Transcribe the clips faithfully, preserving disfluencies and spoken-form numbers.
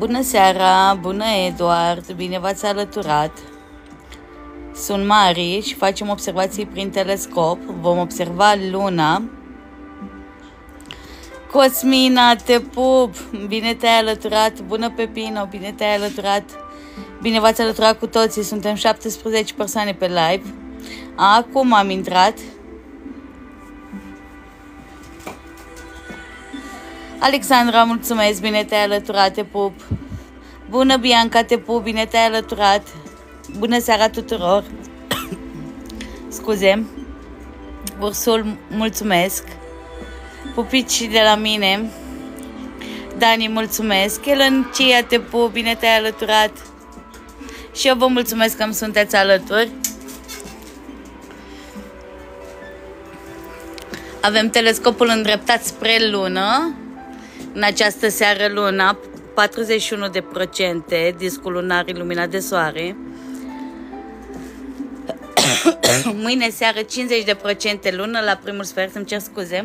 Bună seara, bună Eduard, bine v-ați alăturat. Sunt Mari și facem observații prin telescop. Vom observa luna. Cosmina, te pup, bine te-ai alăturat. Bună Pepino, bine te-ai alăturat. Bine v-ați alăturat cu toții, suntem șaptesprezece persoane pe live. Acum am intrat. Alexandra, mulțumesc, bine te-ai alăturat, te pup. Bună Bianca, te pup, bine te-ai alăturat. Bună seara tuturor. Scuze. Ursul, mulțumesc. Pupici de la mine. Dani, mulțumesc. Ellen Cia, te pup, bine te-ai alăturat. Și eu vă mulțumesc că îmi sunteți alături. Avem telescopul îndreptat spre lună. În această seară luna, patruzeci și unu de procente, discul lunar iluminat de soare. Mâine seară cincizeci de procente lună la primul sfert, îmi cer scuze.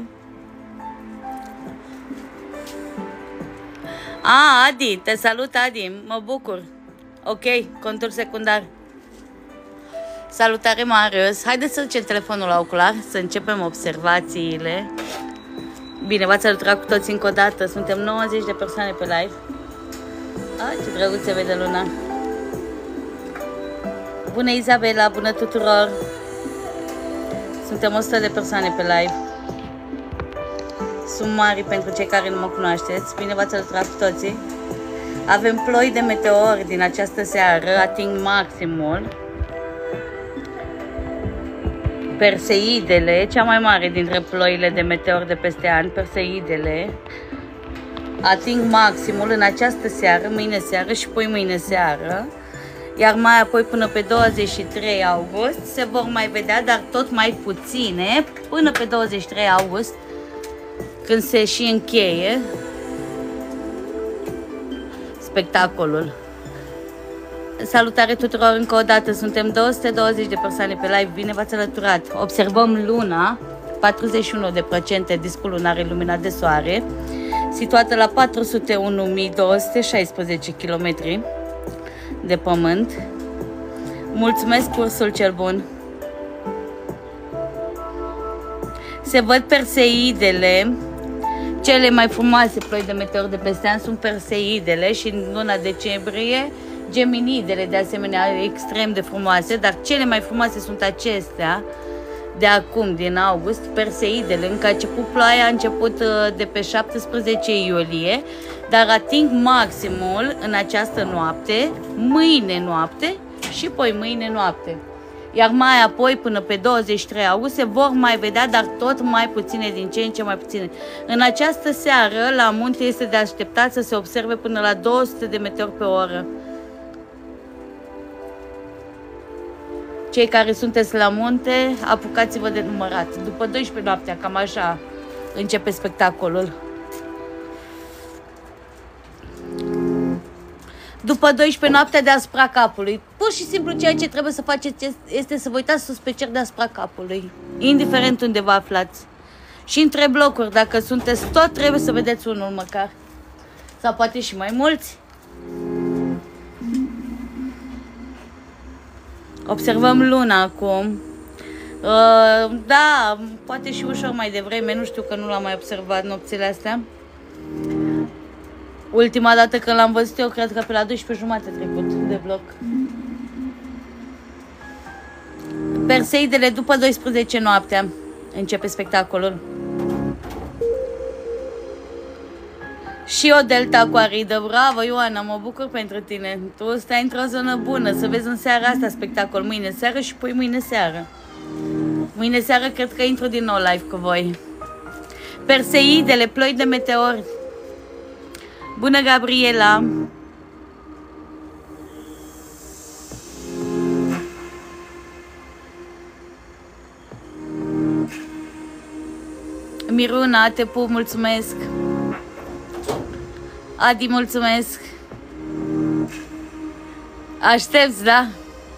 A, Adi, te salut Adi, mă bucur. Ok, contur secundar. Salutare Marius, haideți să ducem telefonul la ocular, să începem observațiile. Bine, v-ați alăturat cu toți încă o dată. Suntem nouăzeci de persoane pe live. Ah, ce drăguț se vede luna. Bună Izabela, bună tuturor. Suntem o sută de persoane pe live. Sunt Mari pentru cei care nu mă cunoașteți. Bine v-ați alăturat cu toții. Avem ploi de meteori din această seară. Ating maximul. Perseidele, cea mai mare dintre ploile de meteori de peste an, Perseidele, ating maximul în această seară, mâine seară și poi mâine seară, iar mai apoi până pe douăzeci și trei august se vor mai vedea, dar tot mai puține, până pe douăzeci și trei august, când se și încheie spectacolul. Salutare tuturor încă o dată, suntem două sute douăzeci de persoane pe live, bine v-ați alăturat. Observăm luna, patruzeci și unu de procente discul lunar iluminat de soare, situată la patru sute unu mii două sute șaisprezece kilometri de pământ. Mulțumesc, ursul cel bun. Se văd Perseidele, cele mai frumoase ploi de meteori de peste an sunt Perseidele și în luna decembrie Geminidele, de asemenea, extrem de frumoase, dar cele mai frumoase sunt acestea de acum, din august, Perseidele, încă a început ploaia, a început de pe șaptesprezece iulie, dar ating maximul în această noapte, mâine noapte și poi mâine noapte. Iar mai apoi, până pe douăzeci și trei august, se vor mai vedea, dar tot mai puține, din ce în ce mai puține. În această seară, la munte, este de așteptat să se observe până la două sute de meteori pe oră. Cei care sunteți la munte, apucați-vă de numărat. După douăsprezece noaptea, cam așa, începe spectacolul. După douăsprezece noaptea deasupra capului. Pur și simplu ceea ce trebuie să faceți este să vă uitați sus pe cer deasupra capului. Indiferent unde vă aflați. Și între blocuri, dacă sunteți tot, trebuie să vedeți unul măcar. Sau poate și mai mulți. Observăm luna acum. Uh, da, poate și ușor mai devreme, nu știu că nu l-am mai observat nopțile astea. Ultima dată când l-am văzut eu, cred că pe la douăsprezece jumate trecut de bloc. Perseidele după douăsprezece noaptea începe spectacolul. Și o delta cu aridă, bravo Ioana, mă bucur pentru tine. Tu stai într-o zonă bună, să vezi în seara asta spectacol, mâine seară și poi mâine seară. Mâine seară cred că intru din nou live cu voi. Perseidele, ploi de meteori. Bună Gabriela. Miruna, te pup, mulțumesc. Adi, mulțumesc. Aștepți, da?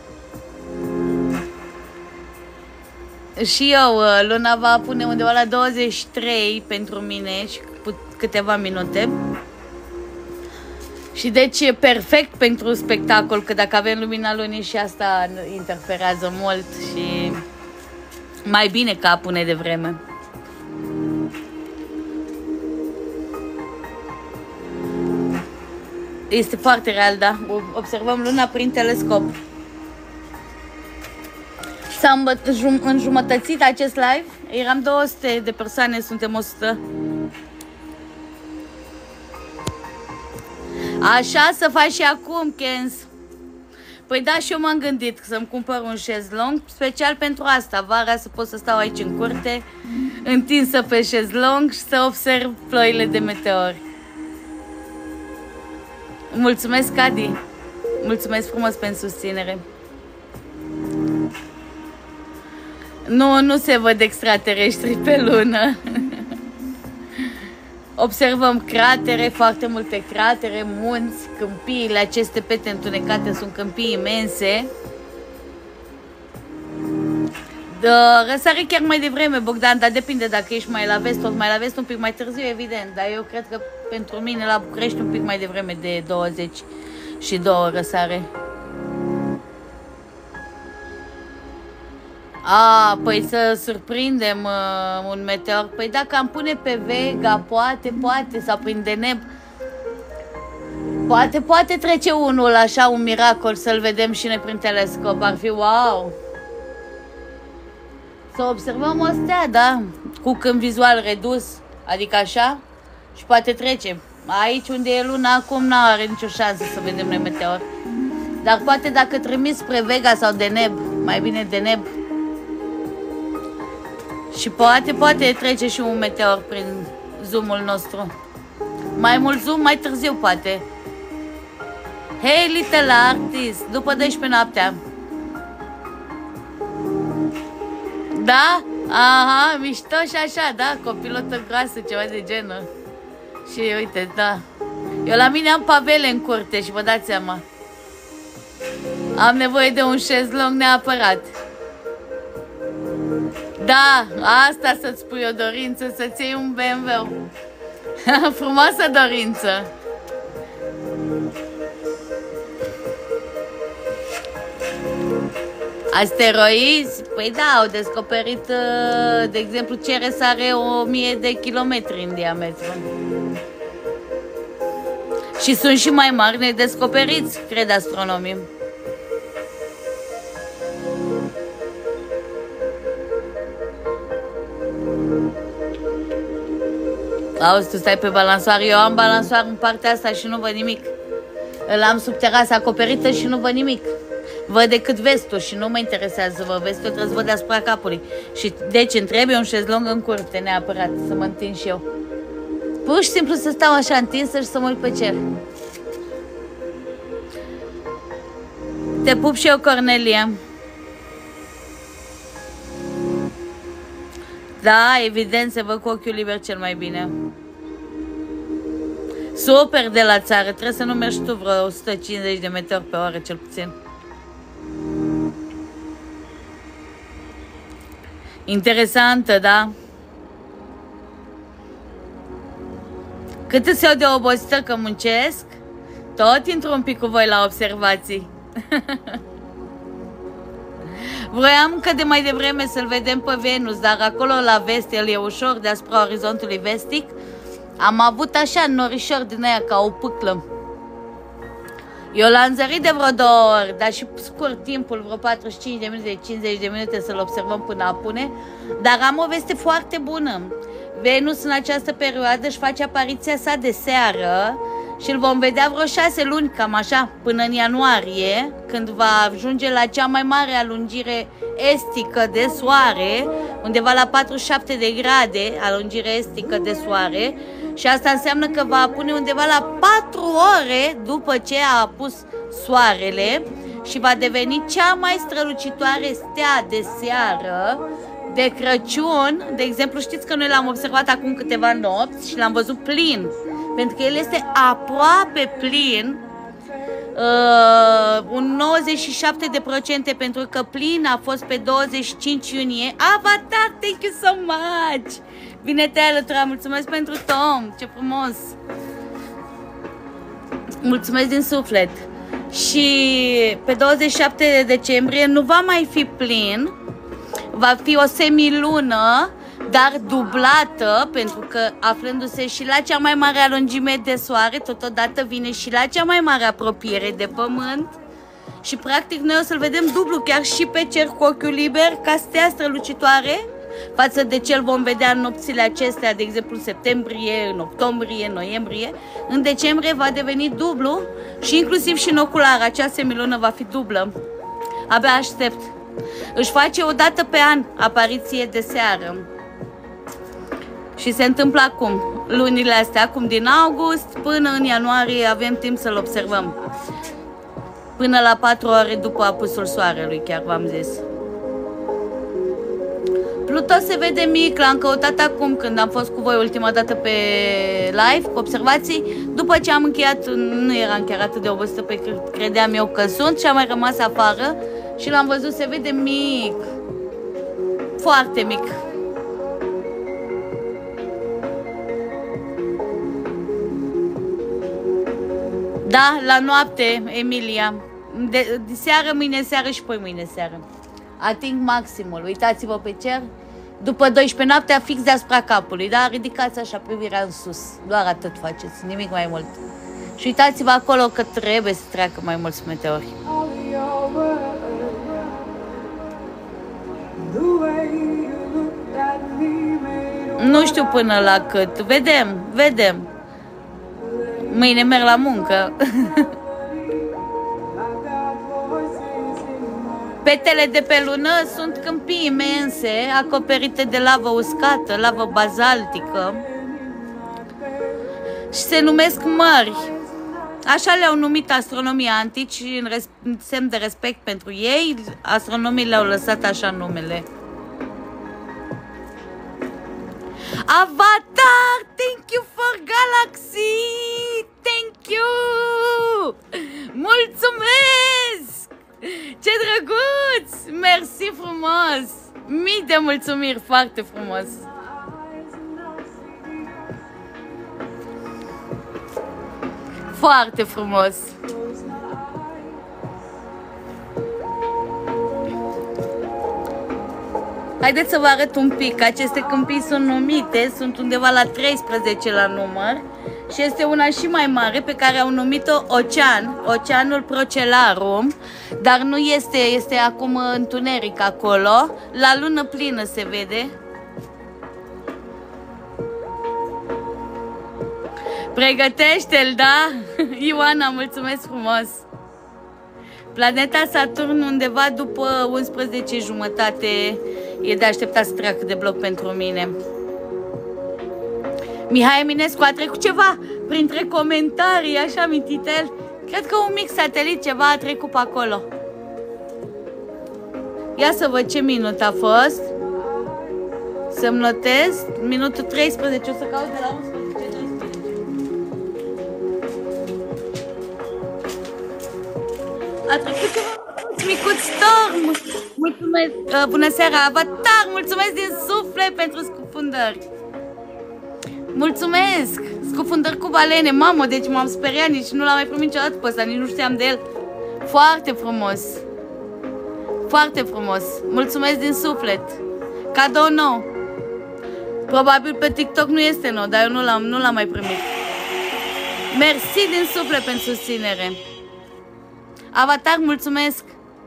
Și eu, luna va pune undeva la douăzeci și trei pentru mine și câteva minute. Și deci e perfect pentru spectacol, că dacă avem lumina lunii și asta interferează mult și mai bine că apune de vreme. Este foarte real, da. Observăm luna prin telescop. S-a înjumătățit acest live. Eram două sute de persoane, suntem o sută. Așa să faci și acum, Kens. Păi da, și eu m-am gândit să-mi cumpăr un șezlong special pentru asta. Vara să pot să stau aici în curte, întinsă pe șezlong și să observ ploile de meteori. Mulțumesc, Cadi. Mulțumesc frumos pentru susținere. Nu, nu se văd extraterestri pe lună. Observăm cratere, foarte multe cratere, munți, câmpiile, aceste pete întunecate sunt câmpii imense. Răsare chiar mai devreme, Bogdan, dar depinde dacă ești mai la vest, tot mai la vest, un pic mai târziu, evident. Dar eu cred că pentru mine la București un pic mai devreme de douăzeci și doi răsare. A, păi să surprindem uh, un meteor. Păi dacă am pune pe Vega, poate, poate, sau prin Deneb, poate, poate trece unul, așa, un miracol, să-l vedem și noi prin telescop. Ar fi wow! Să observăm o stea, da? Cu câmp vizual redus, adică așa, și poate trece. Aici unde e luna acum nu are nicio șansă să vedem noi meteor. Dar poate dacă trimis spre Vega sau Deneb, mai bine Deneb, și poate, poate trece și un meteor prin zoomul nostru. Mai mult zoom, mai târziu poate. Hey, little artist, după douăsprezece noaptea. Da? Aha, mișto și așa, da, copilotă groasă, ceva de genul. Și uite, da. Eu la mine am pavele în curte și vă dați seama. Am nevoie de un șezlong neapărat. Da, asta să-ți spui o dorință, să-ți iei un B M W. Frumoasă dorință. Asteroizi? Păi da, au descoperit, de exemplu, Ceres are o mie de kilometri în diametru. Și sunt și mai mari nedescoperiți, cred astronomii. Auzi, tu stai pe balansoar, eu am balansoar în partea asta și nu văd nimic. Îl am sub terasă acoperită și nu văd nimic. Văd decât vestul și nu mă interesează să văd vestul, trebuie să văd deasupra capului. Și deci îmi trebuie un șezlong în curte, neapărat, să mă întind și eu. Pur și simplu să stau așa întinsă și să mă uit pe cer. Te pup și eu, Cornelia. Da, evident, se văd cu ochiul liber cel mai bine. Super de la țară, trebuie să nu mergi tu vreo o sută cincizeci de meteori pe oră, cel puțin. Interesantă, da? Cât îți iau de obosită că muncesc, tot intru un pic cu voi la observații. Vroiam că de mai devreme să-l vedem pe Venus, dar acolo la vest el e ușor, deasupra orizontului vestic. Am avut așa norișor din aia ca o pâclă. Eu l-am zărit de vreo două ori, dar și scurt timpul, vreo patruzeci și cinci de minute, cincizeci de minute să-l observăm până apune. Dar am o veste foarte bună. Venus în această perioadă își face apariția sa de seară și îl vom vedea vreo șase luni, cam așa, până în ianuarie, când va ajunge la cea mai mare alungire estică de soare, undeva la patruzeci și șapte de grade alungire estică de soare. Și asta înseamnă că va apune undeva la patru ore după ce a apus soarele și va deveni cea mai strălucitoare stea de seară de Crăciun. De exemplu, știți că noi l-am observat acum câteva nopți și l-am văzut plin, pentru că el este aproape plin, uh, un nouăzeci și șapte de procente, pentru că plin a fost pe douăzeci și cinci iunie. Avatar, thank you so much! Bine te-ai alăturat, mulțumesc pentru Tom, ce frumos! Mulțumesc din suflet. Și pe douăzeci și șapte decembrie nu va mai fi plin, va fi o semilună, dar dublată, pentru că aflându-se și la cea mai mare alungime de soare, totodată vine și la cea mai mare apropiere de pământ. Și practic noi o să-l vedem dublu, chiar și pe cer cu ochiul liber, ca stea strălucitoare, față de ce îl vom vedea în nopțile acestea, de exemplu în septembrie, în octombrie, în noiembrie. În decembrie va deveni dublu și inclusiv și în ocular, acea semilună va fi dublă. Abia aștept. Își face o dată pe an apariție de seară. Și se întâmplă acum, lunile astea, acum din august până în ianuarie avem timp să-l observăm. Până la patru ore după apusul soarelui, chiar v-am zis. Pluto se vede mic, l-am căutat acum când am fost cu voi ultima dată pe live, cu observații. După ce am încheiat, nu eram chiar atât de obosită pe cât credeam eu că sunt și am mai rămas afară și l-am văzut, se vede mic. Foarte mic. Da, la noapte, Emilia. De, de seară, mâine seară și poi mâine seară. Ating maximul. Uitați-vă pe cer. După douăsprezece noaptea, fix deasupra capului. Da? Ridicați așa privirea în sus. Doar atât faceți, nimic mai mult. Și uitați-vă acolo că trebuie să treacă mai mulți meteori. Nu știu până la cât. Vedem, vedem. Mâine merg la muncă. Petele de pe lună sunt câmpii imense, acoperite de lavă uscată, lavă bazaltică. Și se numesc mări. Așa le-au numit astronomii antici, în semn de respect pentru ei, astronomii le-au lăsat așa numele. Avatar, thank you for Galaxy! Thank you! Mulțumesc! Ce drăguț! Mersi frumos! Mii de mulțumiri, foarte frumos! Foarte frumos! Haideți să vă arăt un pic. Aceste câmpii sunt numite, sunt undeva la treisprezece la număr și este una și mai mare pe care au numit-o Ocean, Oceanul Procellarum, dar nu este, este acum întuneric acolo, la lună plină se vede. Pregătește-l, da? Ioana, mulțumesc frumos! Planeta Saturn undeva după unsprezece jumătate e de așteptat să treacă de bloc pentru mine. Mihai Eminescu a trecut ceva printre comentarii, așa mintitel. Cred că un mic satelit ceva a trecut pe acolo. Ia să văd ce minut a fost. Să-mi notez. Minutul treisprezece, o să caut de la unsprezece doisprezece. A trecut ceva. Micuț Storm, mulțumesc, uh, bună seara, Avatar, mulțumesc din suflet pentru scufundări. Mulțumesc, scufundări cu balene, mamă, deci m-am speriat, nici nu l-am mai primit niciodată pe ăsta, nici nu știam de el. Foarte frumos, foarte frumos, mulțumesc din suflet, cadou nou. Probabil pe TikTok nu este nou, dar eu nu l-am nu l-am mai primit. Mersi din suflet pentru susținere. Avatar, mulțumesc.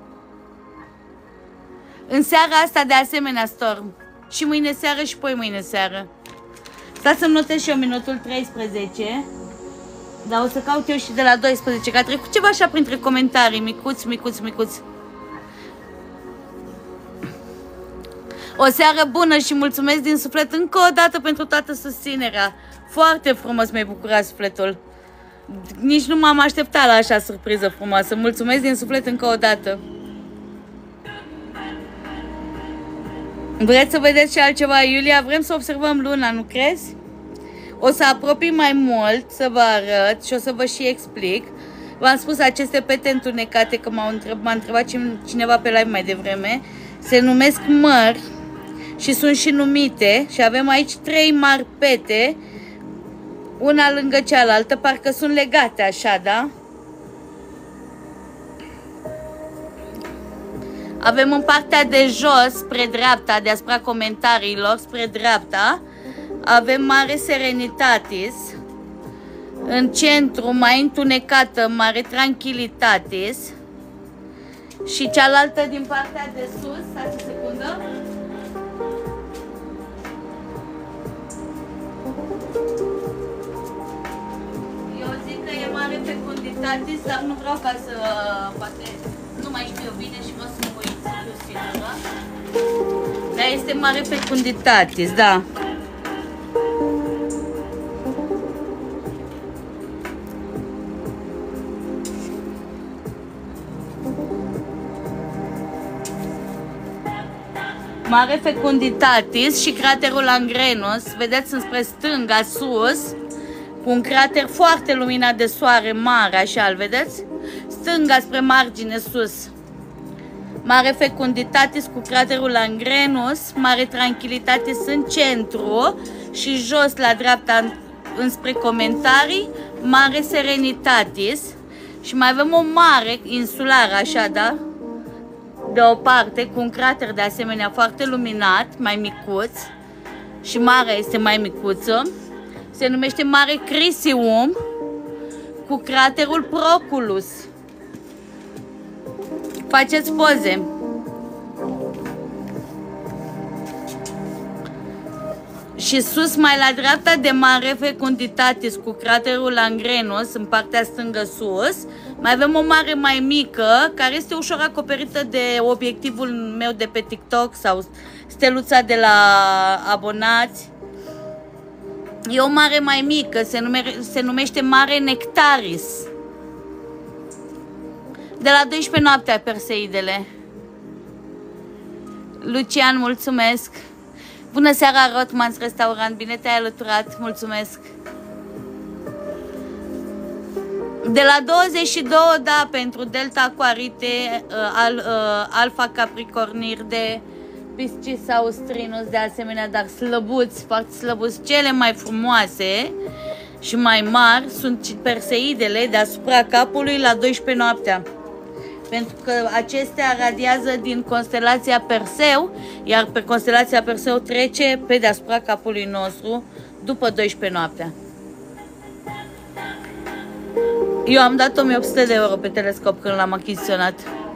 În seara asta de asemenea Storm. Și mâine seară și poi mâine seară. Stați să-mi notez și eu minutul treisprezece. Dar o să caut eu și de la doisprezece. Că a trecut ceva așa printre comentarii. Micuți, micuți, micuți. O seară bună și mulțumesc din suflet încă o dată pentru toată susținerea. Foarte frumos mi-ai bucurat sufletul. Nici nu m-am așteptat la așa surpriză frumoasă. Mulțumesc din suflet încă o dată. Vreți să vedeți și altceva, Iulia? Vrem să observăm luna, nu crezi? O să apropii mai mult, să vă arăt și o să vă și explic. V-am spus aceste pete întunecate, că m-a întrebat, întrebat cineva pe live mai devreme. Se numesc mări și sunt și numite. Și avem aici trei mari pete Una lângă cealaltă, parcă sunt legate așa, da? Avem în partea de jos, spre dreapta, deasupra comentariilor, spre dreapta, avem Mare Serenitatis. În centru, mai întunecată, Mare Tranquilitatis. Și cealaltă din partea de sus, stați o secundă. Eu zic că e Mare Fecunditatis, dar nu vreau ca să, poate, nu mai știu eu bine și vreau să mă uit eu singură. Dar este Mare Fecunditatis, da. Mare Fecunditatis și craterul Langrenus, vedeți înspre stânga, sus, cu un crater foarte luminat de soare mare, așa, îl vedeți? Stânga spre margine, sus. Mare Fecunditatis cu craterul Langrenus, Mare Tranquilitatis în centru și jos la dreapta înspre comentarii, Mare Serenitatis. Și mai avem o mare insulară, așa, da? De o parte, cu un crater de asemenea foarte luminat, mai micuț, și marea este mai micuță. Se numește Mare Crisium cu craterul Proculus. Faceți poze. Și sus, mai la dreapta de Mare Fecunditatis cu craterul Langrenus, în partea stângă sus, mai avem o mare mai mică, care este ușor acoperită de obiectivul meu de pe TikTok sau steluța de la abonați. E o mare mai mică, se, nume, se numește Mare Nectaris. De la douăsprezece noaptea, Perseidele. Lucian, mulțumesc. Bună seara, Rotmans Restaurant, bine te-ai alăturat, mulțumesc. De la douăzeci și doi, da, pentru Delta Aquarite, al, uh, Alfa Capricornirde, Piscis Austrinus, de asemenea, dar slăbuți, foarte slăbuți, cele mai frumoase și mai mari sunt Perseidele deasupra capului la douăsprezece noaptea. Pentru că acestea radiază din constelația Perseu, iar pe constelația Perseu trece pe deasupra capului nostru după douăsprezece noaptea. Eu am dat o mie opt sute de euro pe telescop când l-am achiziționat.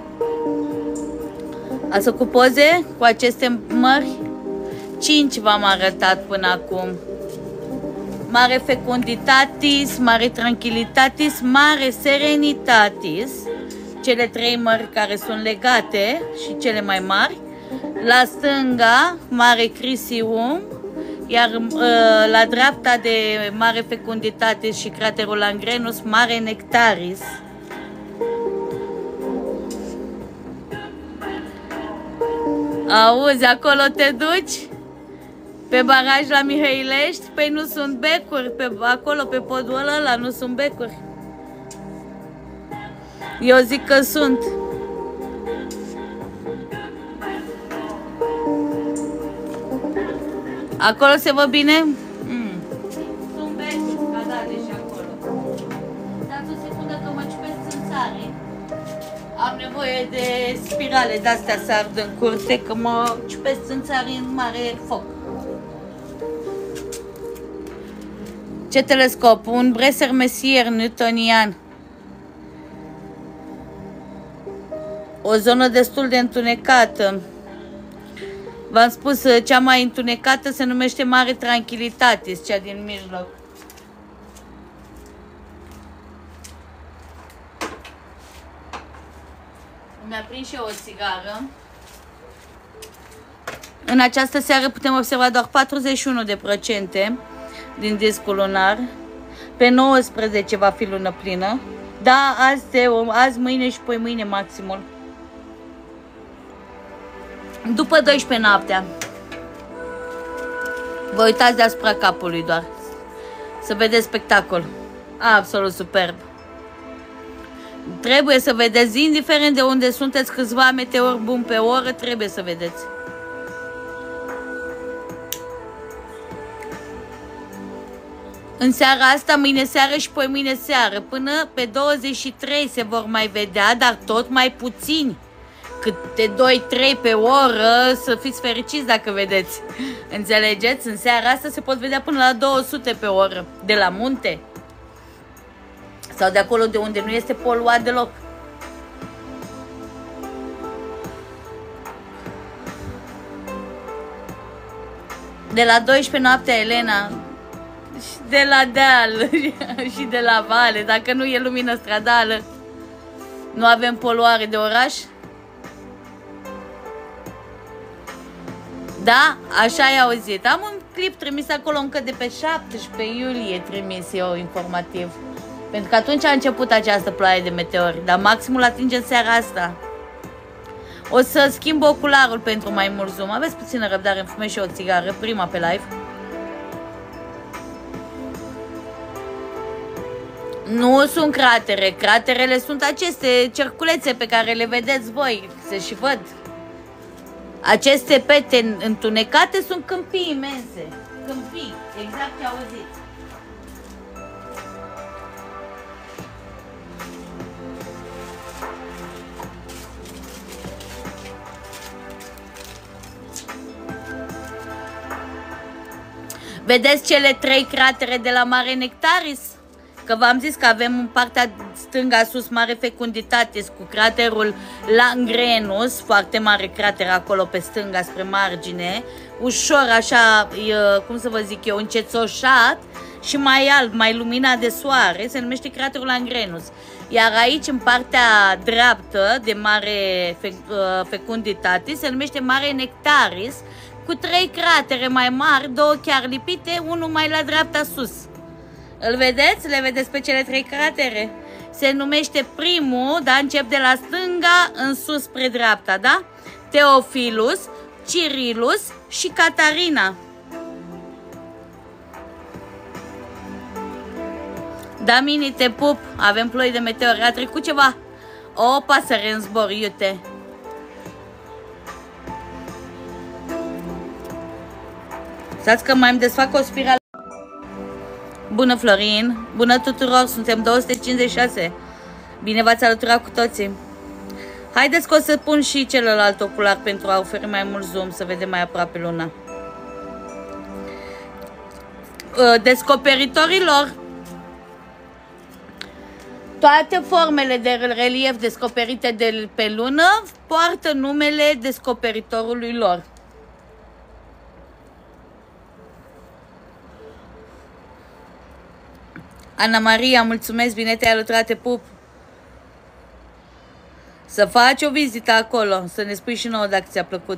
Ați făcut poze cu aceste mări? cinci v-am arătat până acum. Mare Fecunditatis, Mare Tranquilitatis, Mare Serenitatis. Cele trei mări care sunt legate și cele mai mari. La stânga, Mare Crisium, iar uh, la dreapta de Mare Fecunditatis și craterul Langrenus, Mare Nectaris. Auzi, acolo te duci? Pe baraj la Mihăilești? Păi nu sunt becuri, pe, acolo pe podul ăla nu sunt becuri. Eu zic că sunt. Acolo se văd bine? Mm. Sunt becuri, scadale și acolo. Dați o secundă că mă ciupesc țânțarii. Am nevoie de spirale de-astea să ard în curte, că mă ciupesc țânțarii în mare foc. Ce telescop? Un Bresser Messier newtonian. O zonă destul de întunecată. V-am spus, cea mai întunecată se numește Mare Tranquilitatis, cea din mijloc. Mi-a prins și eu o țigară. În această seară putem observa doar patruzeci și unu de procente din discul lunar. Pe nouăsprezece va fi lună plină. Da, azi, de, azi mâine și poi mâine maximul. După douăsprezece noaptea. Vă uitați deasupra capului doar. Să vedeți spectacol. Absolut superb. Trebuie să vedeți, indiferent de unde sunteți, câțiva meteori buni pe oră, trebuie să vedeți. În seara asta, mâine seară și poi mâine seară. Până pe douăzeci și trei se vor mai vedea, dar tot mai puțini. Câte doi trei pe oră, să fiți fericiți dacă vedeți. Înțelegeți? În seara asta se pot vedea până la două sute pe oră. De la munte. Sau de acolo de unde nu este poluat deloc. De la douăsprezece noaptea, Elena. Și de la deal și de la vale. Dacă nu e lumină stradală, nu avem poluare de oraș. Da? Așa ai auzit. Am un clip trimis acolo încă de pe șaptesprezece iulie, trimis eu informativ. Pentru că atunci a început această ploaie de meteori. Dar maximul atinge în seara asta. O să schimb ocularul pentru mai mult zoom. Aveți puțină răbdare, îmi fumez și o țigară, prima pe live. Nu sunt cratere. Craterele sunt aceste cerculețe pe care le vedeți voi. Se și văd. Aceste pete întunecate sunt câmpii imense. Câmpii, exact ce auziți. Vedeți cele trei cratere de la Mare Nectaris? Că v-am zis că avem în partea stânga sus mare fecunditate cu craterul Langrenus, foarte mare crater acolo pe stânga spre margine, ușor așa, cum să vă zic eu, încețoșat și mai alb, mai luminat de soare, se numește craterul Langrenus. Iar aici, în partea dreaptă de mare fecunditate, se numește Mare Nectaris, cu trei cratere mai mari, două chiar lipite, unul mai la dreapta sus. Îl vedeți? Le vedeți pe cele trei cratere? Se numește primul, da? Încep de la stânga în sus spre dreapta, da? Teofilus, Cirilus și Catarina. Da, Mini, te pup. Avem ploi de meteori. A trecut ceva. O pasăre în zbor, iute. Stați că mai îmi desfac o spirală. Bună, Florin! Bună tuturor! Suntem două sute cincizeci și șase. Bine v-ați alăturat cu toții. Haideți că o să pun și celălalt ocular pentru a oferi mai mult zoom, să vedem mai aproape luna. Descoperitorilor, toate formele de relief descoperite de pe lună poartă numele descoperitorului lor. Ana Maria, mulțumesc, bine te-ai alăturat, te pup. Să faci o vizită acolo, să ne spui și nouă dacă ți-a plăcut.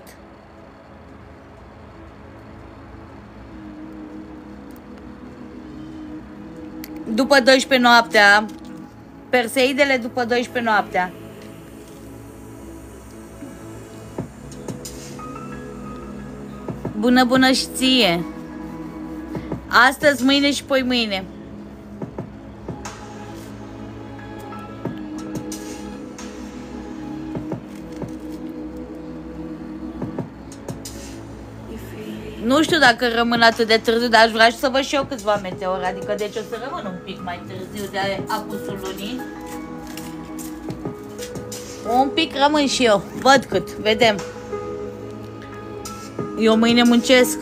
După douăsprezece noaptea, Perseidele după douăsprezece noaptea. Bună, bună și ție. Astăzi, mâine și poi mâine. Nu știu dacă rămân atât de târziu, dar aș vrea și să văd și eu câțiva meteori. Adică deci o să rămân un pic mai târziu de apusul lunii. Un pic rămân și eu. Văd cât. Vedem. Eu mâine muncesc.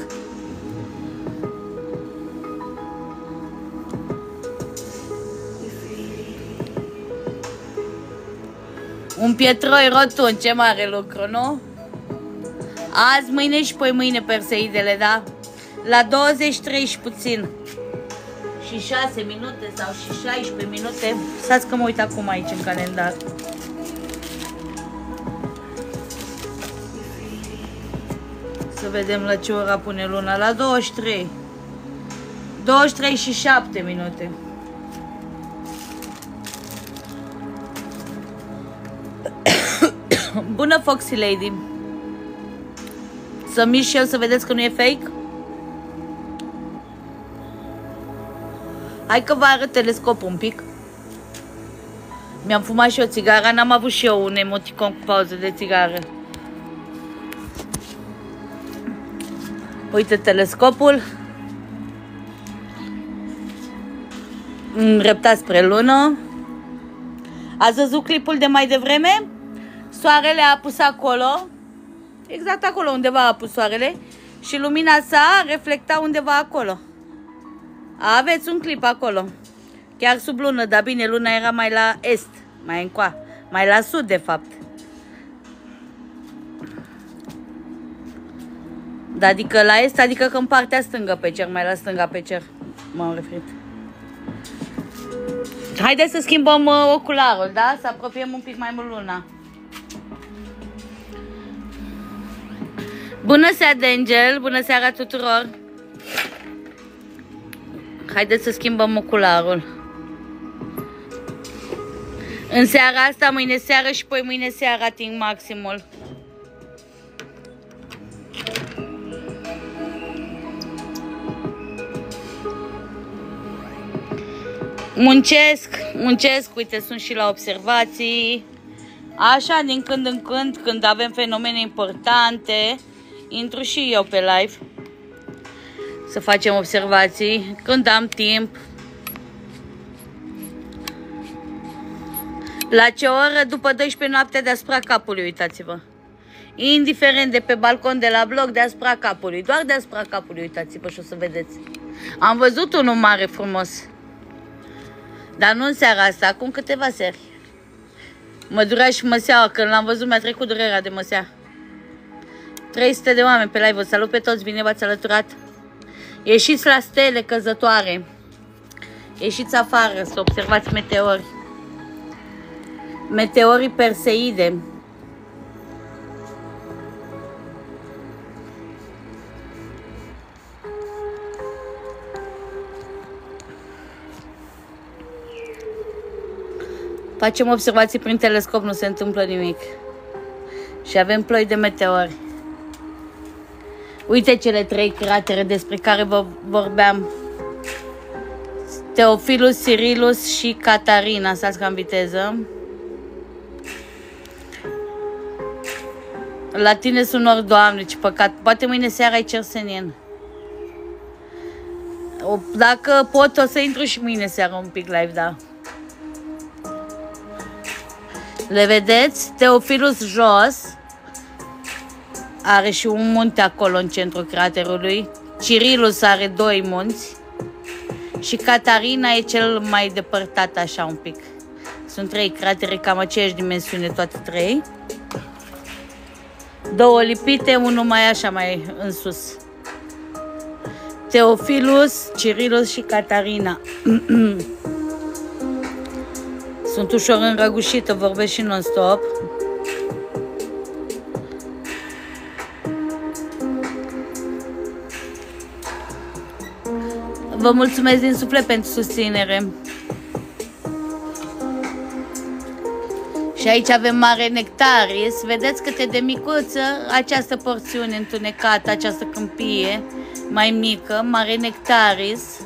Un pietroi rotund. Ce mare lucru, nu? Azi, mâine și poi mâine Perseidele, da? La douăzeci și trei și puțin. Și șase minute sau și șaisprezece minute. Stați că mă uit acum aici în calendar. Să vedem la ce ora pune luna. La douăzeci și trei. douăzeci și trei și șapte minute. Bună, Foxy Lady. Să mișc și eu să vedeți că nu e fake? Hai că vă arăt telescopul un pic. Mi-am fumat și o țigară, n-am avut și eu un emoticon cu pauză de țigară. Uite telescopul. îndreptat spre lună. Ați văzut clipul de mai devreme? Soarele a pus acolo, exact acolo undeva a pus soarele și lumina sa reflecta undeva acolo. Aveți un clip acolo, chiar sub lună, dar bine, luna era mai la est, mai încoa, mai la sud de fapt. Adică la est, adică că în partea stângă pe cer, mai la stânga pe cer, m-am referit. Haideți să schimbăm uh, ocularul, da? Să apropiem un pic mai mult luna. Bună seara, Angel! Bună seara tuturor! Haideți să schimbăm ocularul. În seara asta, mâine seară și poi mâine seară ating maximul. Muncesc, muncesc, uite, sunt și la observații. Așa, din când în când, când avem fenomene importante, intru și eu pe live să facem observații, când am timp. La ce oră? După douăsprezece noaptea deasupra capului, uitați-vă. Indiferent de pe balcon, de la bloc, deasupra capului. Doar deasupra capului, uitați-vă și o să vedeți. Am văzut unul mare frumos. Dar nu în seara asta, acum câteva seri. Mă durea și măseaua, când l-am văzut mi-a trecut durerea de măsea. trei sute de oameni pe live, vă salut pe toți, bine v-ați alăturat. Ieșiți la stele căzătoare. Ieșiți afară să observați meteori. Meteorii Perseide. Facem observații prin telescop, nu se întâmplă nimic. Și avem ploi de meteori. Uite cele trei cratere despre care vă vorbeam. Teofilus, Cirilus și Catarina. Stați ca în viteză. La tine sunt nori, Doamne, ce păcat. Poate mâine seara ai cer senin. Dacă pot, o să intru și mâine seara un pic live, da. Le vedeți? Teofilus jos. Are și un munte acolo în centrul craterului. Cirilus are doi munți. Și Catarina e cel mai depărtat așa un pic. Sunt trei cratere, cam aceeași dimensiune toate trei. Două lipite, unul mai așa mai în sus. Teofilus, Cirilus și Catarina. Sunt ușor înrăgușită, vorbesc și non-stop. Vă mulțumesc din suflet pentru susținere. Și aici avem Mare Nectaris. Vedeți cât e de micuță această porțiune întunecată, această câmpie mai mică, Mare Nectaris.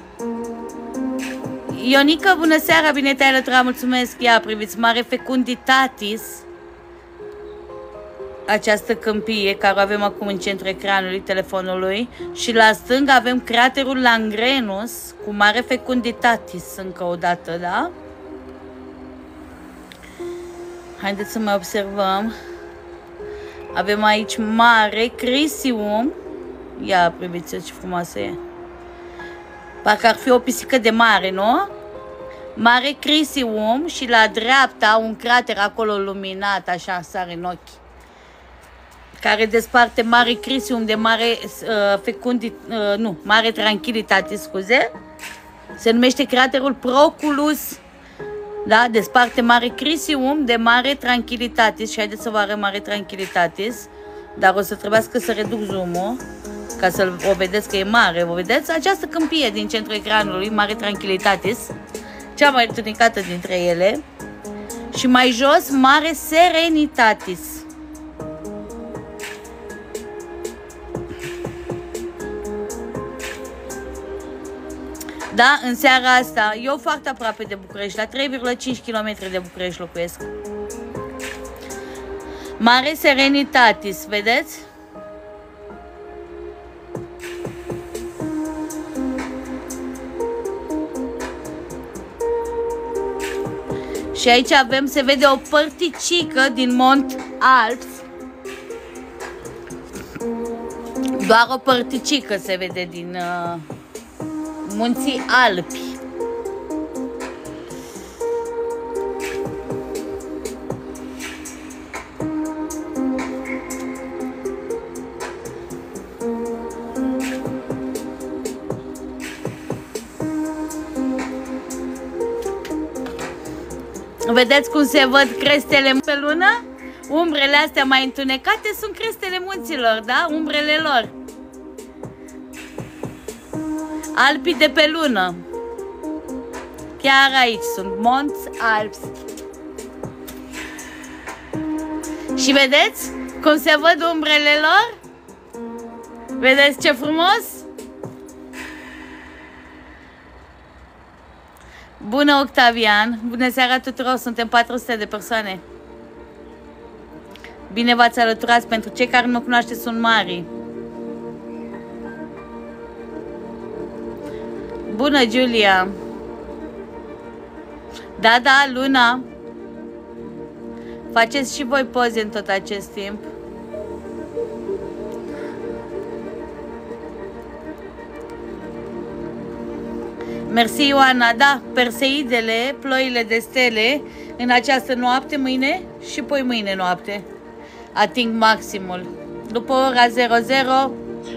Ionica, bună seara, bine te-ai alăturat, mulțumesc. Ia, priviți, Mare Fecunditatis. Această câmpie care o avem acum în centrul ecranului telefonului. Și la stânga avem craterul Langrenus cu Mare Fecunditatis încă o dată, da? Haideți să mai observăm. Avem aici Mare Crisium. Ia, priviți ce frumoasă e. Parcă ar fi o pisică de mare, nu? Mare Crisium și la dreapta un crater acolo luminat, așa, sare în ochi. Care desparte Mare Crisium de Mare uh, Fecundit, uh, nu, Mare Tranquilitatis, scuze. Se numește craterul Proculus. Da? Desparte Mare Crisium de Mare Tranquilitatis. Și haideți să vă arăt Mare Tranquilitatis. Dar o să trebuiască să reduc zoom-ul ca să o vedeți că e mare. O vedeți? Această câmpie din centrul ecranului, Mare Tranquilitatis, cea mai întunecată dintre ele. Și mai jos, Mare Serenitatis. Da, în seara asta, eu foarte aproape de București, la trei virgulă cinci kilometri de București locuiesc. Mare Serenitatis, vedeți? Și aici avem, se vede o părticică din Mont Alps. Doar o părticică se vede din uh, Munții Alpi. Vedeți cum se văd crestele pe lună? Umbrele astea mai întunecate sunt crestele munților, da? Umbrele lor. Alpii de pe lună. Chiar aici sunt Monți Alps. Și vedeți cum se văd umbrele lor? Vedeți ce frumos? Bună, Octavian! Bună seara tuturor! Suntem patru sute de persoane. Bine v-ați alăturat. Pentru cei care nu mă cunoașteți, sunt Mari. Bună, Giulia! Da, da, Luna! Faceți și voi poze în tot acest timp. Mersi, Ioana. Da, Perseidele, ploile de stele, în această noapte, mâine și poi mâine noapte, ating maximul. După ora zero zero,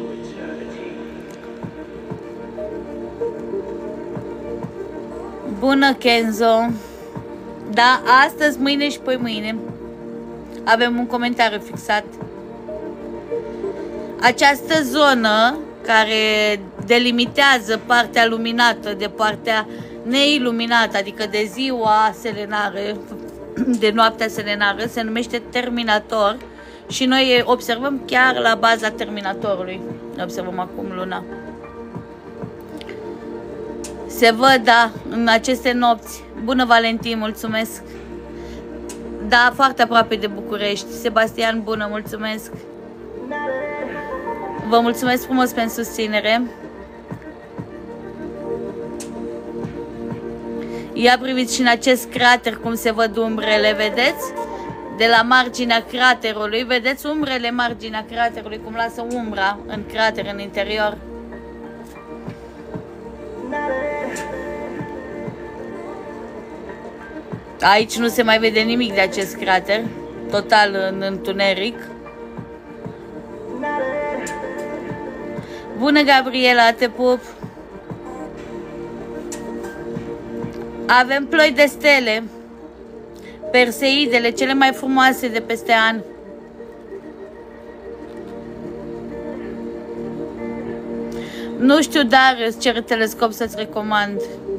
bună, Kenzo. Da, astăzi, mâine și poi mâine. Avem un comentariu fixat. Această zonă care delimitează partea luminată de partea neiluminată, adică de ziua selenară, de noaptea selenară, se numește terminator și noi observăm chiar la baza terminatorului. Observăm acum luna. Se văd, da, în aceste nopți. Bună, Valentin, mulțumesc. Da, foarte aproape de București. Sebastian, bună, mulțumesc. Vă mulțumesc frumos pentru susținere. Ia priviți și în acest crater cum se văd umbrele, vedeți? De la marginea craterului, vedeți umbrele marginea craterului, cum lasă umbra în crater, în interior. Aici nu se mai vede nimic de acest crater, total în întuneric. Bună, Gabriela, te pup! Avem ploi de stele, Perseidele, cele mai frumoase de peste an. Nu știu, dar îți cer telescop să-ți recomand.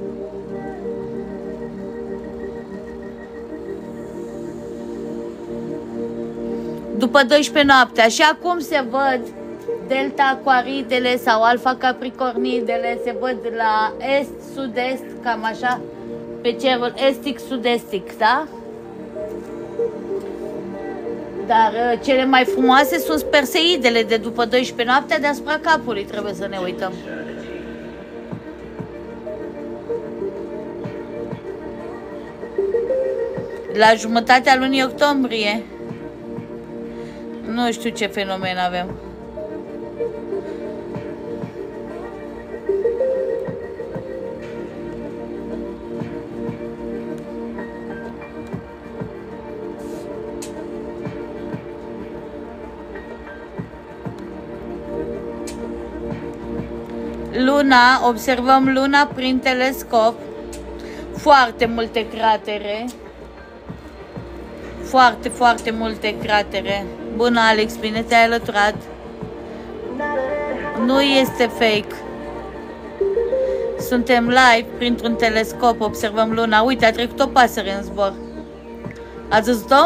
După douăsprezece noaptea. Și acum se văd Delta Aquaridele sau Alfa Capricornidele, se văd la est, sud-est, cam așa, pe cerul estic, sud-estic, da? Dar cele mai frumoase sunt Perseidele de după douăsprezece noaptea, deasupra capului trebuie să ne uităm. La jumătatea lunii octombrie. Nu știu ce fenomen avem. Luna, observăm luna prin telescop. Foarte multe cratere. Foarte, foarte multe cratere. Bună, Alex, bine te-ai alăturat. Nu este fake. Suntem live printr-un telescop, observăm luna. Uite, a trecut o pasăre în zbor. Ați văzut-o?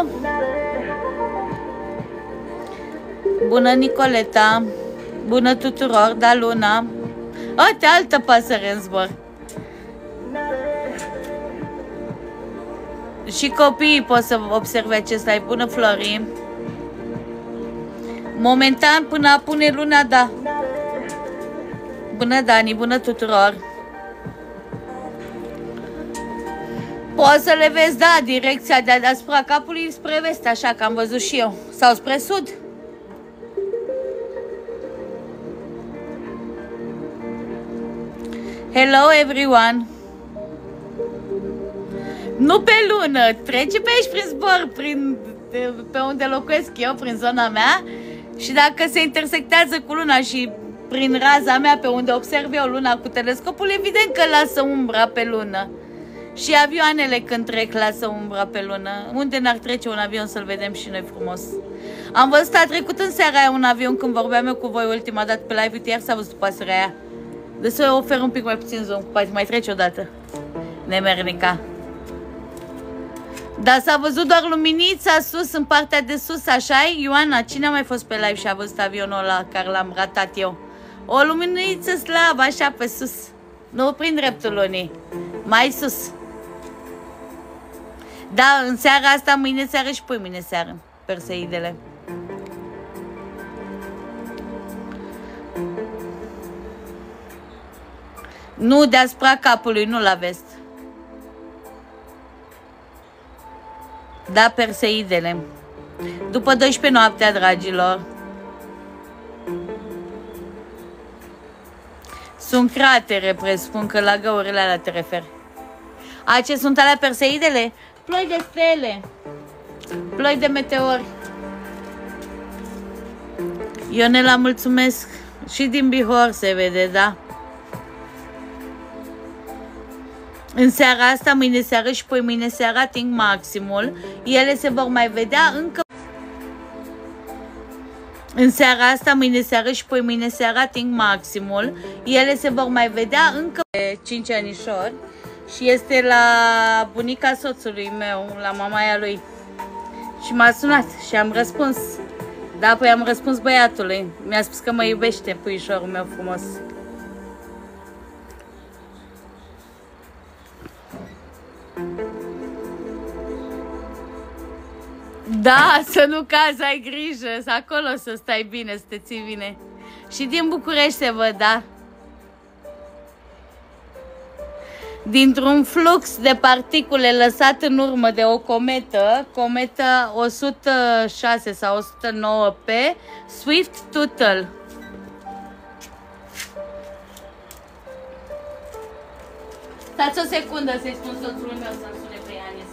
Bună, Nicoleta. Bună tuturor, da, luna. Uite, altă pasăre în zbor. Și copiii pot să observe acest live. Bună, Flori. Momentan, până apune luna, da. Bună, Dani, bună tuturor. Poți să le vezi, da, direcția de deasupra capului spre vest, așa că am văzut și eu. Sau spre sud. Hello everyone! Nu pe lună, trece pe aici prin zbor, prin, pe unde locuiesc eu, prin zona mea. Și dacă se intersectează cu luna și prin raza mea, pe unde observ eu luna cu telescopul, evident că lasă umbra pe lună. Și avioanele când trec lasă umbra pe lună. Unde n-ar trece un avion să-l vedem și noi frumos? Am văzut, a trecut în seara aia un avion când vorbeam eu cu voi ultima dată pe live. Uite, iar s-a văzut pasărea aia. De să ofer un pic mai puțin zoom, poate mai trece odată. Nemernica. Dar s-a văzut doar luminița sus, în partea de sus, așa-i? Ioana, cine a mai fost pe live și a văzut avionul ăla care l-am ratat eu? O luminiță slabă, așa, pe sus. Nu prin dreptul lunii. Mai sus. Da, în seara asta, mâine seară și poi mâine seară. Perseidele. Nu deasupra capului, nu la vest. Da, Perseidele. După douăsprezece noaptea, dragilor. Sunt cratere, presupun că la găurile alea te referi. A, ce sunt alea Perseidele? Ploi de stele. Ploi de meteori. Ionela, mulțumesc. Și din Bihor se vede, da? În seara asta, mâine seară și poi mâine seara ating maximul. Ele se vor mai vedea încă. În seara asta, mâine seară și poi mâine seara ating maximul. Ele se vor mai vedea încă cinci anișori. Și este la bunica soțului meu, la mamaia lui. Și m-a sunat și am răspuns. Da, păi am răspuns băiatului. Mi-a spus că mă iubește, puișorul meu frumos. Da, să nu cazi, ai grijă, să acolo să stai bine, să te ții bine. Și din București se văd, da? Dintr-un flux de particule lăsat în urmă de o cometă, cometa o sută șase sau o sută nouă P, Swift-Tuttle. Stați o secundă să-i spun soțului meu să-mi sune pe Ianis.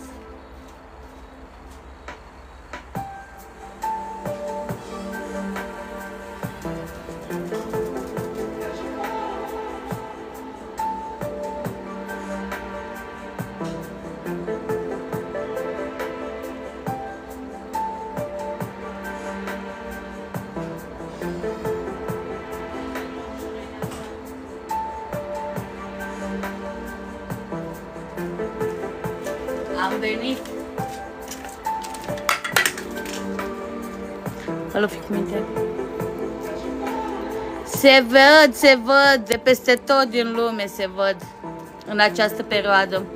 Am venit. Alo, fi cu minte. Se văd, se văd, de peste tot din lume se văd în această perioadă.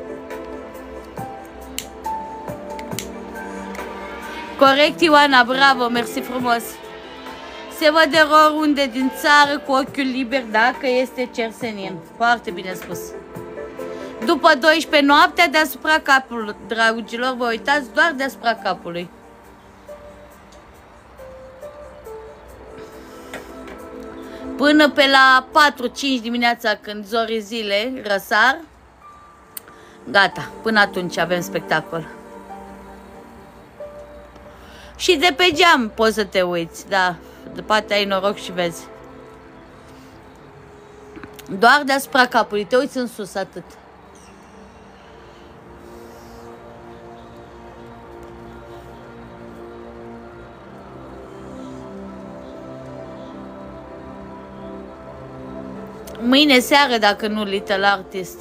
Corect, Ioana, bravo, mersi frumos. Se văd de oriunde din țară cu ochiul liber, dacă este cer senin. Foarte bine spus. După douăsprezece noaptea deasupra capului, dragilor, vă uitați doar deasupra capului. Până pe la patru cinci dimineața, când zorii zile răsar, gata, până atunci avem spectacol. Și de pe geam poți să te uiți, da, de poate ai noroc și vezi. Doar deasupra capului, te uiți în sus, atât. Mâine seară, dacă nu, Little Artist.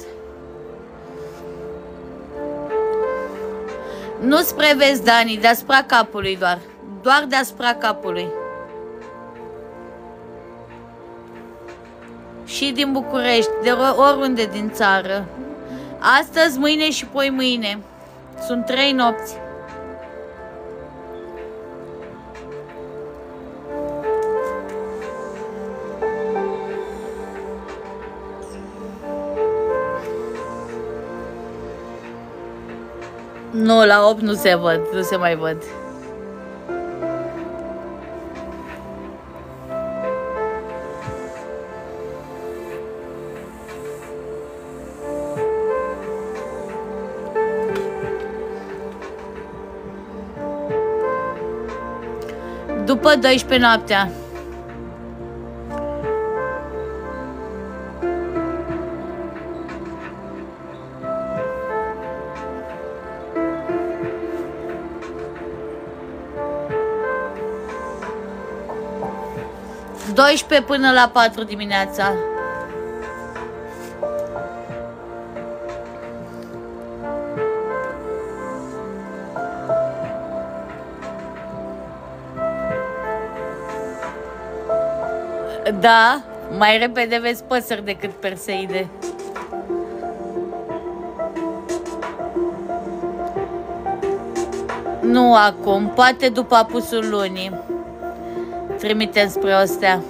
Nu spre vest, Dani, deasupra capului doar. Doar deasupra capului. Și din București, de oriunde din țară. Astăzi, mâine și poi mâine. Sunt trei nopți. Nu, la opt nu se văd, nu se mai văd. După douăsprezece noaptea. douăsprezece până la patru dimineața. Da, mai repede vezi păsări decât perseide. Nu acum, poate după apusul lunii. Trimitem spre o stea.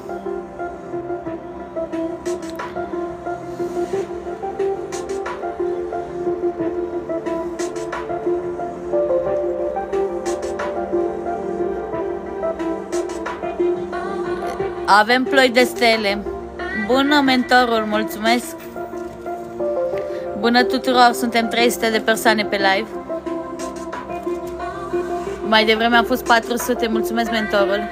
Avem ploi de stele. Bună, mentorul, mulțumesc. Bună tuturor, suntem trei sute de persoane pe live. Mai devreme a fost patru sute, mulțumesc, mentorul.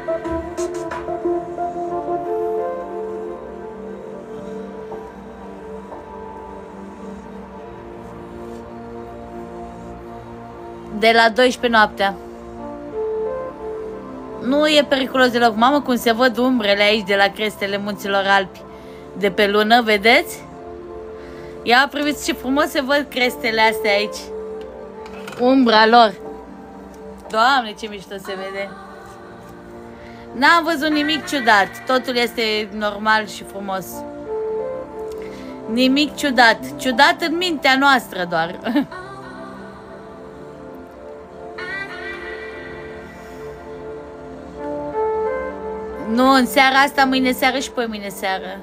De la douăsprezece noaptea. Nu e periculos deloc. Mamă, cum se văd umbrele aici de la crestele munților Alpi. De pe lună, vedeți? Ia priviți ce frumos se văd crestele astea aici. Umbra lor. Doamne, ce mișto se vede. N-am văzut nimic ciudat. Totul este normal și frumos. Nimic ciudat. Ciudat în mintea noastră doar. Nu, în seara asta, mâine seară și poi mâine seară.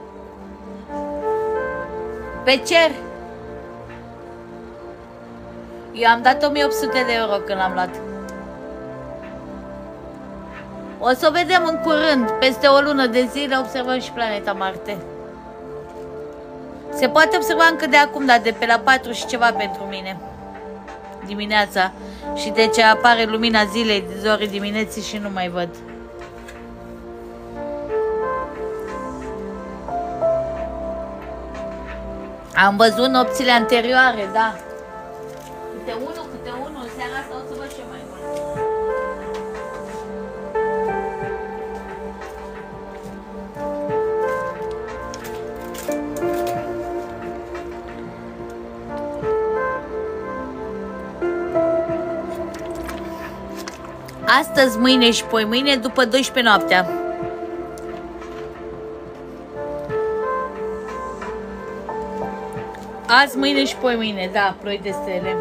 Pe cer. Eu am dat o mie opt sute de euro când l-am luat. O să o vedem în curând. Peste o lună de zile observăm și planeta Marte. Se poate observa încă de acum, dar de pe la patru și ceva pentru mine. Dimineața. Și de ce apare lumina zilei, zorii dimineții și nu mai văd. Am văzut nopțile anterioare, da. Câte unul, câte unul, în seara asta o să văd ce mai mult. Astăzi, mâine și poi mâine, după douăsprezece noaptea. Azi, mâine și poi mâine, da, ploi de stele.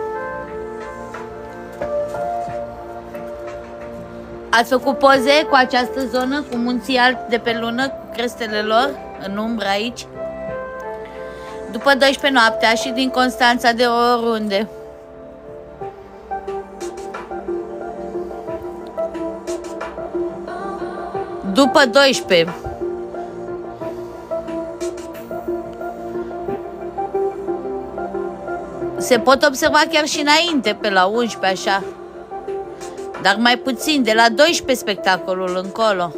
Ați făcut poze cu această zonă, cu munții alpi de pe lună, cu crestele lor, în umbră aici? După douăsprezece noaptea și din Constanța de oriunde. După douăsprezece. Se pot observa chiar și înainte, pe la unsprezece, așa. Dar mai puțin, de la douăsprezece spectacolul încolo.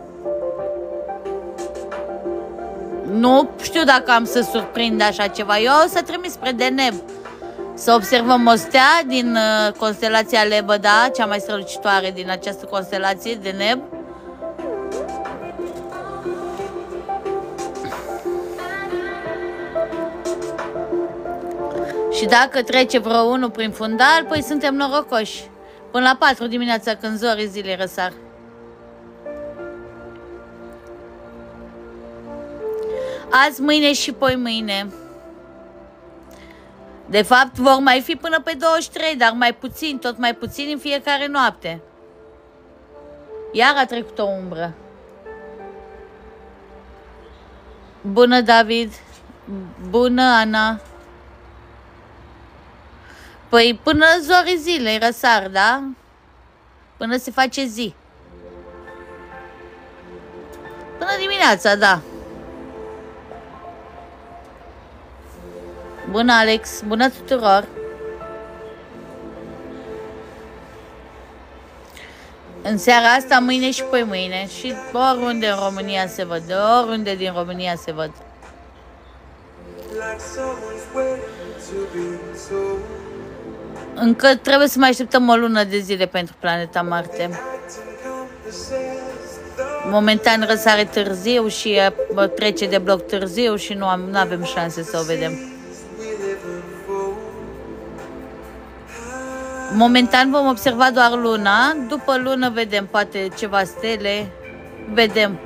Nu știu dacă am să surprind așa ceva. Eu o să trimis spre Deneb. Să observăm o stea din uh, constelația Lebăda, cea mai strălucitoare din această constelație, Deneb. Și dacă trece vreo unul prin fundal, păi suntem norocoși. Până la patru dimineața, când zorii zilei răsar. Azi, mâine și poi mâine. De fapt, vor mai fi până pe douăzeci și trei, dar mai puțin, tot mai puțin în fiecare noapte. Iar a trecut o umbră. Bună, David. Bună, Ana. Păi până zorii zilei răsar, da? Până se face zi. Până dimineața, da. Bună, Alex! Bună tuturor! În seara asta, mâine și poi mâine. Și oriunde în România se văd. De oriunde din România se văd. Încă trebuie să mai așteptăm o lună de zile pentru planeta Marte. Momentan răsare târziu și trece de bloc târziu și nu, am, nu avem șanse să o vedem. Momentan vom observa doar luna, după lună vedem poate ceva stele, vedem.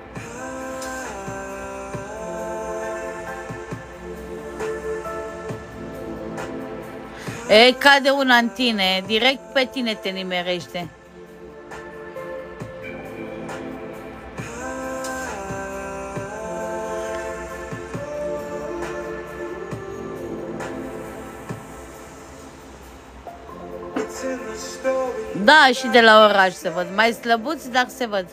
E, cade una în tine, direct pe tine te nimerește. Da, și de la oraș se văd. Mai slăbuți, dar se văd.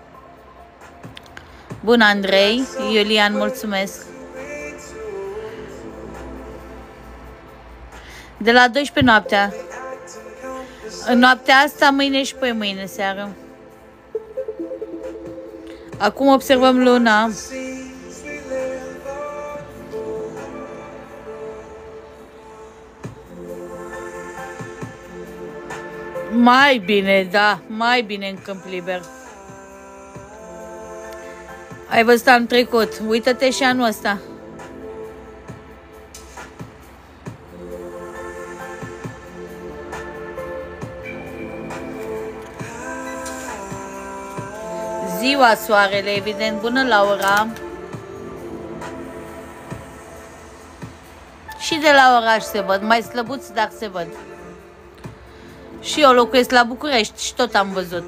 Bun, Andrei. Iulian, mulțumesc. De la douăsprezece noaptea. În noaptea asta, mâine și poi mâine seară. Acum observăm luna. Mai bine, da, mai bine în câmp liber. Ai văzut anul trecut, uită-te și anul ăsta. Ziua soarele, evident, bună Laura. Și de la oraș se văd, mai slăbuți, dar se văd. Și eu locuiesc la București și tot am văzut.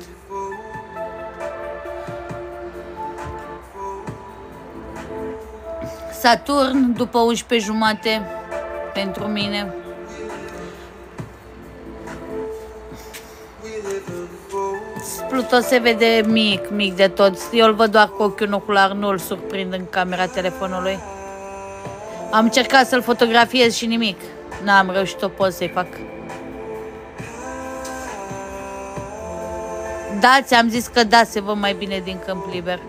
Saturn după unsprezece jumate pentru mine. Pluto se vede mic, mic de tot. Eu îl văd doar cu ochiul ocular, nu îl surprind în camera telefonului. Am încercat să-l fotografiez și nimic. N-am reușit o poză să-i fac. Da, ți-am zis că da, se văd mai bine din câmp liber.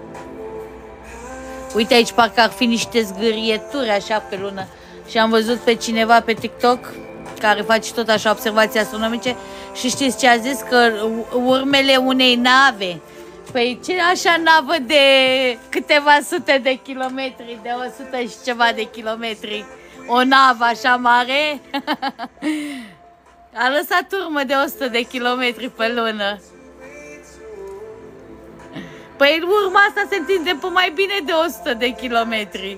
Uite aici, parcă ar fi niște zgârieturi așa pe lună. Și am văzut pe cineva pe TikTok care face tot așa observații astronomice și știți ce a zis? Că urmele unei nave. Păi ce așa navă de câteva sute de kilometri, de o sută și ceva de kilometri, o navă așa mare, a lăsat urmă de o sută de kilometri pe lună. Păi urma asta se întinde pe mai bine de o sută de kilometri.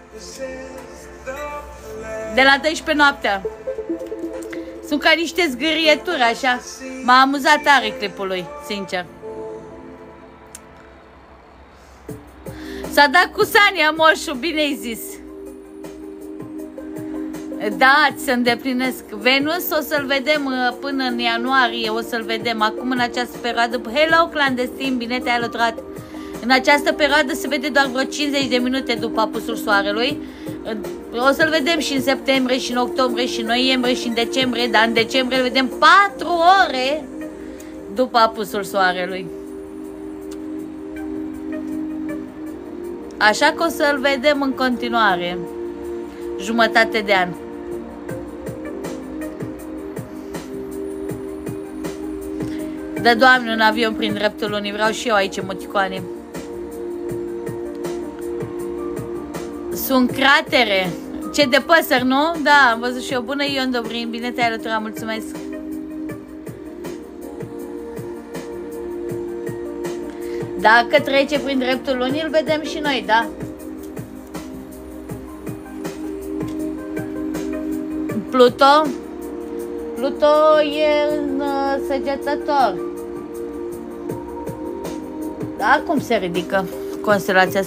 De la douăsprezece noaptea. Sunt ca niște zgârieturi așa. M-a amuzat tare clipul lui, sincer. S-a dat cu Sania, moșu, bine-ai zis. Da, ți se îndeplinesc. Venus o să-l vedem până în ianuarie, o să-l vedem. Acum în această perioadă, hello clandestin, bine te-ai alăturat. În această perioadă se vede doar vreo cincizeci de minute după apusul soarelui. O să-l vedem și în septembrie, și în octombrie, și în noiembrie, și în decembrie, dar în decembrie îl vedem patru ore după apusul soarelui. Așa că o să-l vedem în continuare. Jumătate de an. Dă, Doamne, un avion prin dreptul lunii. Vreau și eu aici emoticoane. Sunt cratere. Ce de păsări, nu? Da, am văzut și eu. Bună, Ion Dobrin. Bine te-ai alăturat. Mulțumesc. Dacă trece prin dreptul lunii, îl vedem și noi, da? Pluto? Pluto e în uh, Săgetător. Da, cum se ridică constelația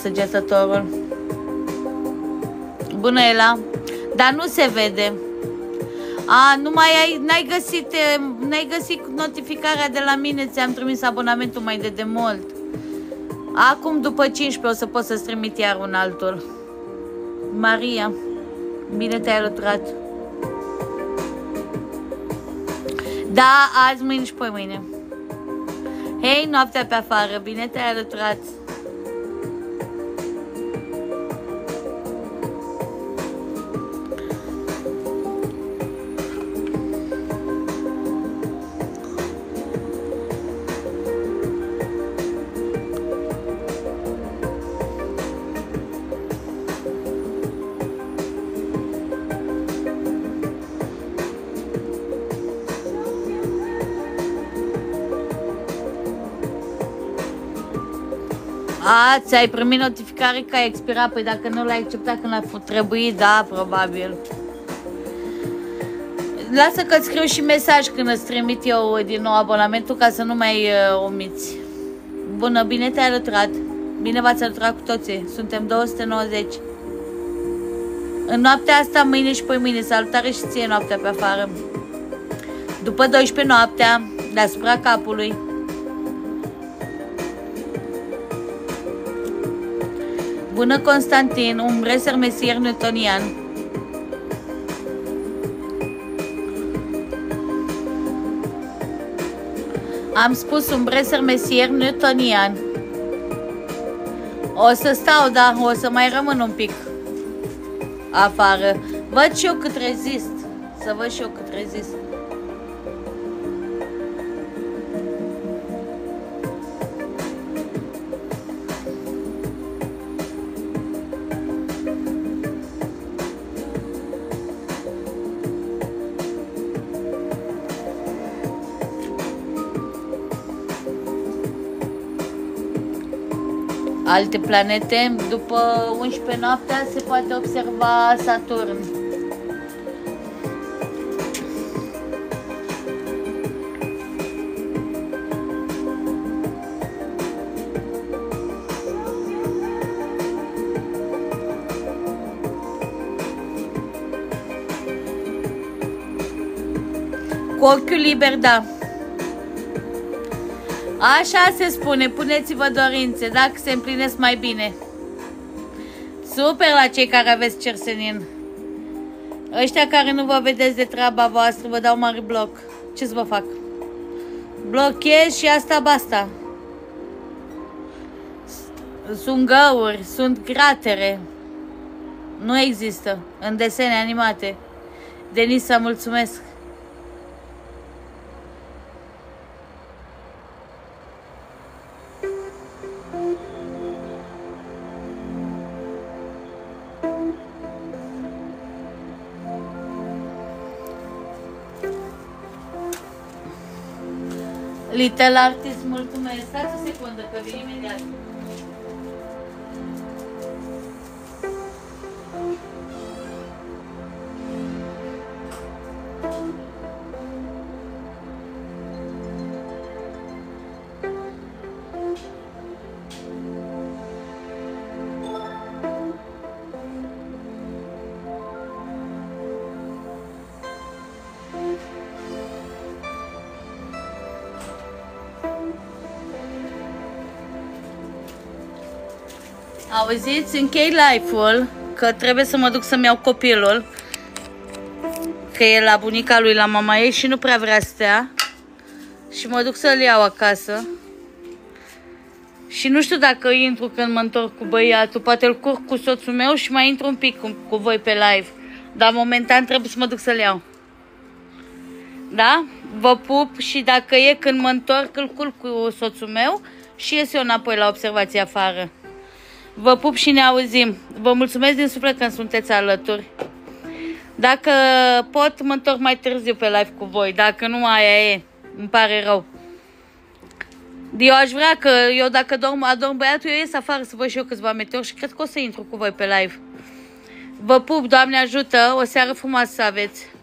Săgetătorul? Bună, Ela. Dar nu se vede. A, nu mai ai, n-ai găsit, n-ai găsit notificarea de la mine, ți-am trimis abonamentul mai de demult. Acum, după cincisprezece, o să pot să-ți trimit iar un altul. Maria, bine te-ai alăturat. Da, azi, mâine și poi mâine. Hei, noaptea pe afară, bine te-ai alăturat. A, ți-ai primit notificare că ai expirat? Păi dacă nu l-ai acceptat când a trebuit, da, probabil. Lasă că-ți scriu și mesaj când îți trimit eu din nou abonamentul ca să nu mai uh, omiți. Bună, bine te-ai alăturat. Bine v-ați alăturat cu toții. Suntem două sute nouăzeci. În noaptea asta, mâine și poi mâine. Salutare și ție noaptea pe afară. După douăsprezece noaptea, deasupra capului. Bună, Constantin, un breser mesier newtonian. Am spus un breser mesier newtonian. O să stau, da, o să mai rămân un pic afară. Văd și eu cât rezist. Să văd și eu cât rezist. Alte planete, după unsprezece noaptea se poate observa Saturn. Cu ochiul liber, da. Așa se spune, puneți-vă dorințe, dacă se împlinesc mai bine. Super la cei care aveți cersenin. Ăștia care nu vă vedeți de treaba voastră, vă dau mare bloc. Ce să vă fac? Blochez și asta basta. Sunt găuri, sunt cratere. Nu există în desene animate. Denisa, mulțumesc. Little Artist, mulțumesc. Stați o secundă că vin imediat. Auziți? Închei live-ul, că trebuie să mă duc să-mi iau copilul, că e la bunica lui, la mama ei și nu prea vrea să stea. Și mă duc să-l iau acasă. Și nu știu dacă intru când mă întorc cu băiatul, poate îl curc cu soțul meu și mai intru un pic cu, cu voi pe live. Dar momentan trebuie să mă duc să-l iau. Da? Vă pup și dacă e când mă întorc, îl curc cu soțul meu și ies eu înapoi la observație afară. Vă pup și ne auzim. Vă mulțumesc din suflet când sunteți alături. Dacă pot, mă întorc mai târziu pe live cu voi. Dacă nu, aia e. Îmi pare rău. Eu aș vrea că eu dacă dorm, adorm băiatul, eu ies afară să văd și eu câțiva meteori și cred că o să intru cu voi pe live. Vă pup, Doamne ajută, o seară frumoasă să aveți.